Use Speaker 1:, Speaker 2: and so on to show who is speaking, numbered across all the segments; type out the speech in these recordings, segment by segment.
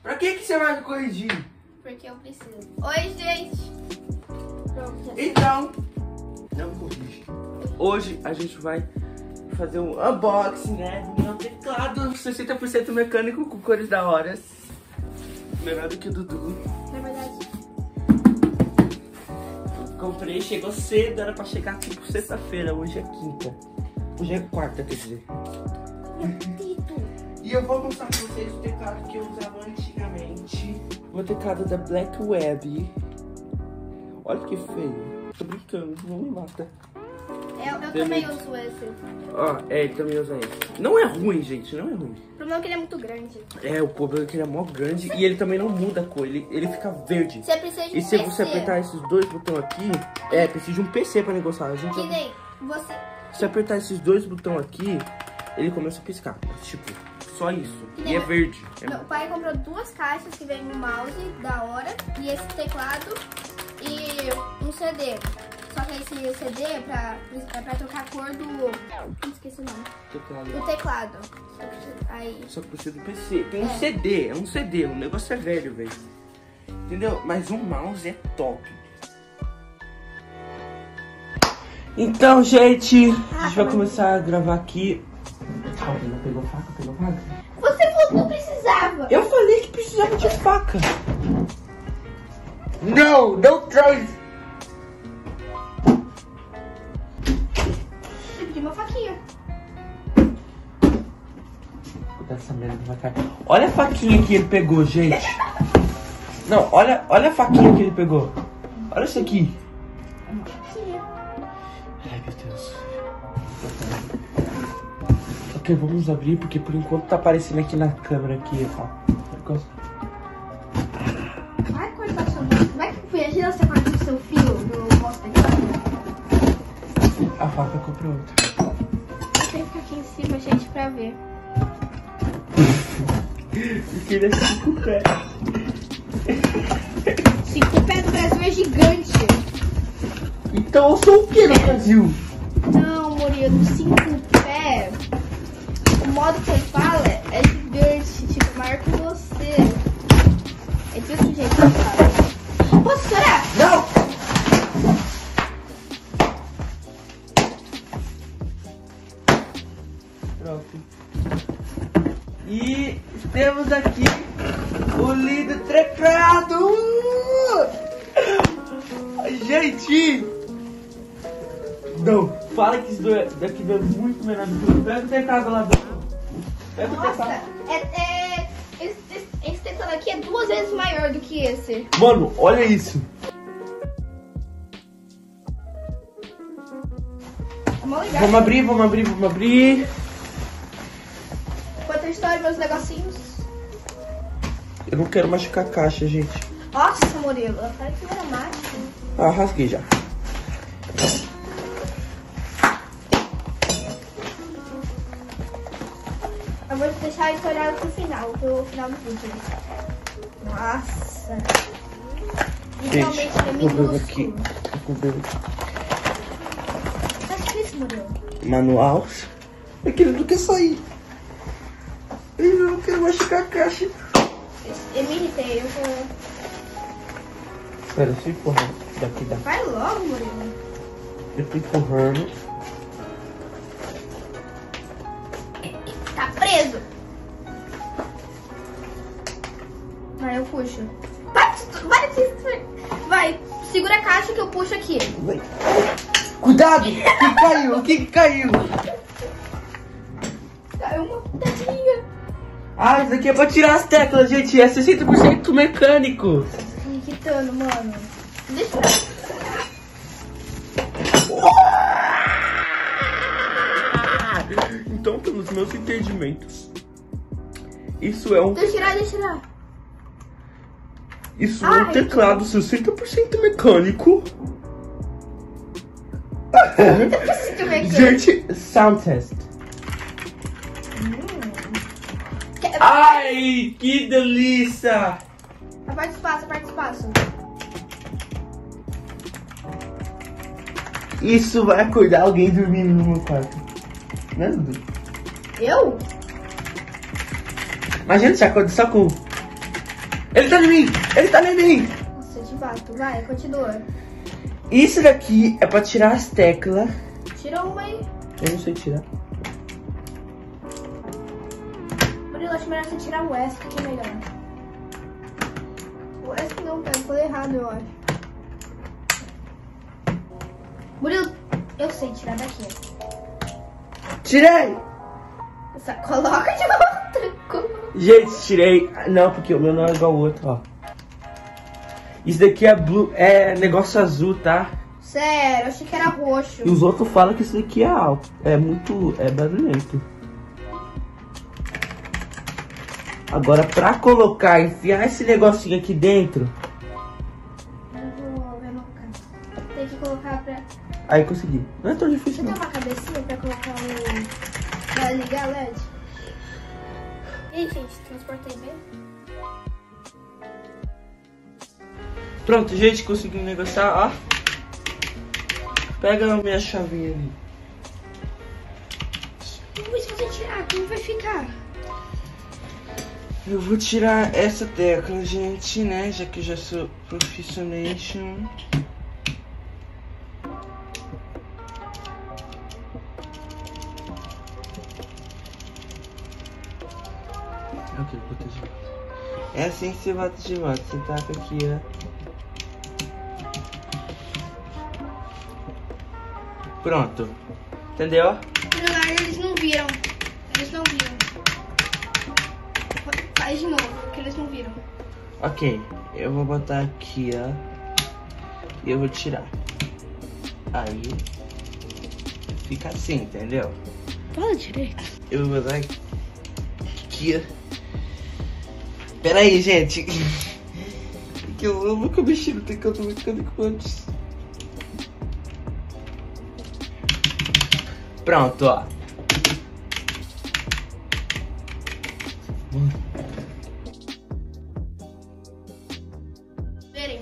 Speaker 1: Pra que você vai me corrigir?
Speaker 2: Porque eu preciso. Oi, gente. Pronto.
Speaker 1: Então, não me corrige. Hoje a gente vai fazer um unboxing, né? Do meu teclado 60% mecânico com cores da hora. Melhor do que o Dudu.
Speaker 2: Na verdade.
Speaker 1: Comprei, chegou cedo, era pra chegar tipo sexta-feira. Hoje é quinta. Hoje é quarta, quer dizer. E eu vou mostrar pra vocês o teclado que eu usava antigamente. O teclado da Black Web. Olha que feio. Tô brincando, não me mata.
Speaker 2: Eu também uso esse.
Speaker 1: Ó, ele também usa esse. Não é ruim, gente, não é ruim.
Speaker 2: O problema é que ele é muito grande.
Speaker 1: É, o problema é que ele é mó grande e ele também não muda a cor, ele fica verde.
Speaker 2: Você precisa de um
Speaker 1: E se
Speaker 2: PC.
Speaker 1: você apertar esses dois botões aqui, precisa de um PC pra negociar. A gente
Speaker 2: Que nem você...
Speaker 1: Se apertar esses dois botões aqui, ele começa a piscar. Tipo, só isso. E é verde.
Speaker 2: Meu pai comprou 2 caixas que vem um mouse da hora e esse teclado e um CD. Só que esse CD é pra trocar a cor do... Não esqueci o nome.
Speaker 1: Teclado.
Speaker 2: O teclado. Aí...
Speaker 1: Só que precisa do PC. Tem um CD, é um CD. O negócio é velho, velho. Entendeu? Mas o mouse é top. Então, gente, a gente vai começar a gravar aqui. Não pegou faca? Pegou faca?
Speaker 2: Você falou que não precisava.
Speaker 1: Eu falei que precisava de faca. Não, não traz.
Speaker 2: Eu pedi uma faquinha.
Speaker 1: Cuidado essa merda vai cair. Olha a faquinha que ele pegou, gente. Não, olha a faquinha que ele pegou. Olha isso aqui. Ai, meu Deus. Ok, vamos abrir, porque por enquanto tá aparecendo aqui na câmera aqui, ó.
Speaker 2: Vai cortar seu fio. Como é que foi? Imagina você corta o seu fio do vosso teclado.
Speaker 1: A faca comprou outra.
Speaker 2: Tem que ficar aqui em cima, gente, pra ver.
Speaker 1: Porque ele é 5 pés.
Speaker 2: 5 pés do Brasil é gigante.
Speaker 1: Então eu sou o que no Brasil?
Speaker 2: Não, Murilo, 5 pés. O modo que eu falo é gigante, tipo, maior que você. É desse jeito que eu falo. Posso estourar?
Speaker 1: Não! Pronto. E temos aqui o lindo teclado! Gente! Não, fala que isso daqui deu muito melhor do que o pega o teclado lá dentro. Pega o
Speaker 2: Nossa,
Speaker 1: teclado.
Speaker 2: esse teclado aqui é 2 vezes maior do que esse.
Speaker 1: Mano, olha isso.
Speaker 2: É mó legal.
Speaker 1: Vamos abrir.
Speaker 2: Enquanto eu estouro meus negocinhos.
Speaker 1: Eu não quero machucar a caixa, gente.
Speaker 2: Nossa, Murilo, eu falei que não era mágico.
Speaker 1: Ah, rasguei já.
Speaker 2: Eu vou deixar estourado pro final do vídeo. Nossa. Literalmente
Speaker 1: Gente,
Speaker 2: ele é minúsculo.
Speaker 1: aqui.
Speaker 2: Tá difícil, Murilo.
Speaker 1: Manual. É que ele não quer sair. Eu não quero machucar a caixa.
Speaker 2: Eu me irritei, eu vou...
Speaker 1: Espera, deixa eu empurrar daqui.
Speaker 2: Vai logo, Murilo.
Speaker 1: Eu tô empurrando.
Speaker 2: Tá preso. Vai, eu puxo. Vai, segura a caixa que eu puxo aqui.
Speaker 1: Vai. Cuidado! Que caiu? O que caiu?
Speaker 2: Caiu uma teclinha.
Speaker 1: Ah, isso aqui é pra tirar as teclas, gente. É 60% mecânico.
Speaker 2: Tá me irritando, mano. Deixa
Speaker 1: Então, pelos meus entendimentos, isso é um...
Speaker 2: Deixa eu tirar.
Speaker 1: Isso é um teclado 60% mecânico. Gente, sound test. Ai, que delícia!
Speaker 2: Aperta espaço.
Speaker 1: Isso vai acordar alguém dormindo no meu quarto. Né, Dudu?
Speaker 2: Eu?
Speaker 1: Imagina, você acorda só com... Ele tá em mim! Ele tá em mim!
Speaker 2: Nossa, de bato. Vai, continua.
Speaker 1: Isso daqui é pra tirar as teclas.
Speaker 2: Tira uma aí.
Speaker 1: Eu não sei tirar.
Speaker 2: Murilo, acho melhor você tirar o S, que é melhor. O S não, eu falei errado, eu acho. Murilo, eu sei tirar daqui.
Speaker 1: Tirei!
Speaker 2: Coloca de outra.
Speaker 1: Gente, tirei. Não, porque o meu não é igual ao outro, ó. Isso daqui é blue, é negócio azul, tá?
Speaker 2: Sério, eu achei que era roxo.
Speaker 1: E os outros falam que isso daqui é alto. É muito, é barulhento. Agora, pra colocar, enfiar esse negocinho aqui dentro.
Speaker 2: Eu vou colocar. Tem que colocar pra...
Speaker 1: Aí consegui. Não é tão difícil,
Speaker 2: Você
Speaker 1: não.
Speaker 2: tem uma cabecinha pra colocar o... Pra ligar LED? E aí, gente, transportei bem?
Speaker 1: Pronto, gente, consegui negociar, ó. Pega a minha chavinha ali.
Speaker 2: Ui, se você tirar, como vai ficar?
Speaker 1: Eu vou tirar essa tecla, gente, né? Já que eu já sou profissionation. Ok, botei de volta. É assim que você bota de volta. Você taca aqui, ó. Pronto. Entendeu?
Speaker 2: Não, eles não viram. Eles não viram. Faz de novo, porque eles não viram.
Speaker 1: Ok. Eu vou botar aqui, ó. E eu vou tirar. Aí. Fica assim, entendeu?
Speaker 2: Fala direito.
Speaker 1: Eu vou botar aqui, ó. Pera aí, gente. Que eu nunca mexi no teclado mecânico antes. Pronto, ó.
Speaker 2: Verem.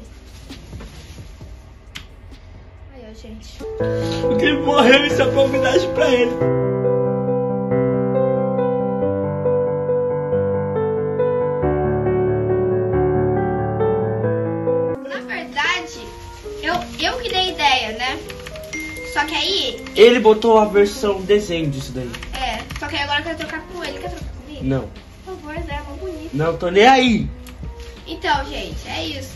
Speaker 2: Aí, ó, gente.
Speaker 1: Porque ele morreu, isso é uma homenagem pra ele.
Speaker 2: Na verdade, eu que dei a ideia, né? Só que aí...
Speaker 1: Ele botou a versão desenho disso daí.
Speaker 2: É, só que aí agora eu quero trocar com ele. Quer trocar comigo?
Speaker 1: Não.
Speaker 2: Por favor, Zé, é mó bonito.
Speaker 1: Não tô nem aí.
Speaker 2: Então, gente, é isso.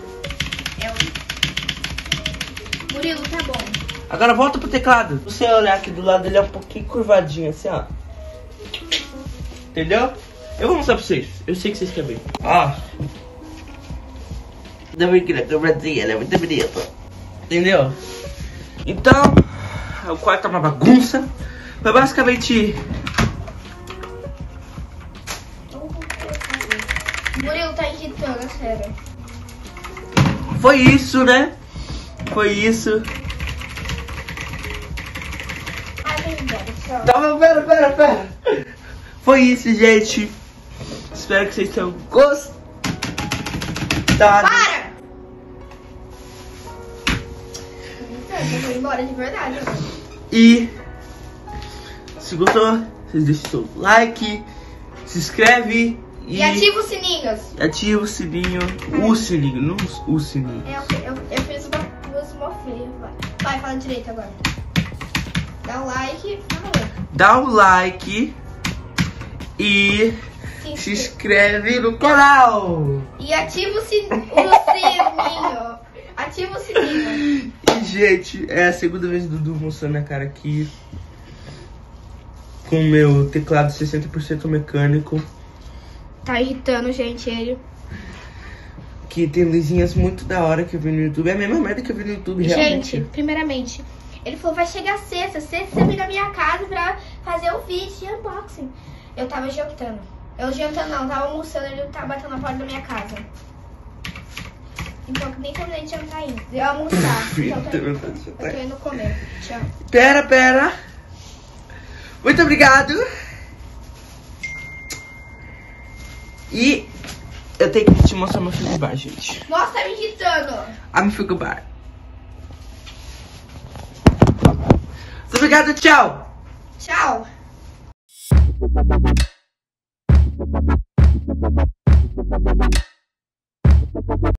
Speaker 2: Murilo, tá bom.
Speaker 1: Agora volta pro teclado. Se você olhar aqui do lado, ele é um pouquinho curvadinho, assim, ó. Entendeu? Eu vou mostrar pra vocês. Eu sei que vocês querem ver. Ó. Dá pra ver que na câmerazinha, ela é muito bonita. Entendeu? Então, o quarto tá uma bagunça. Mas basicamente...
Speaker 2: Murilo tá irritando, é sério.
Speaker 1: Foi isso, né? Foi isso.
Speaker 2: Ai, meu Deus do céu.
Speaker 1: Tava, pera. Foi isso, gente. Espero que vocês tenham gostado.
Speaker 2: Para! Eu vou embora de verdade.
Speaker 1: E se gostou, vocês deixem seu like, se inscreve
Speaker 2: E ativa os sininhos.
Speaker 1: ativa o sininho. O sininho, não o sininho.
Speaker 2: Eu fiz uma feia. Vai, fala direito agora. Dá um like. Fala.
Speaker 1: Dá um like e se inscreve no canal.
Speaker 2: E ativa o sininho. Ativa o sininho.
Speaker 1: E, gente, é a segunda vez do Dudu mostrando a cara aqui com o meu teclado 60% mecânico.
Speaker 2: Tá irritando, gente, ele.
Speaker 1: Que tem luzinhas muito da hora que eu vi no YouTube. É a mesma merda que eu vi no YouTube, realmente.
Speaker 2: Gente, primeiramente, ele falou, vai chegar sexta você vem na minha casa pra fazer o vídeo de unboxing. Eu tava jantando. Eu tava almoçando, ele tava batendo na porta da minha casa. Então, nem terminei de jantar ainda. Eu ia almoçar. Então, eu tô indo comer. Tchau.
Speaker 1: Pera. Muito obrigado. E eu tenho que te mostrar meu frigobar, gente.
Speaker 2: Nossa, tá me irritando.
Speaker 1: A meu frigobar. Muito obrigado, tchau.
Speaker 2: Tchau.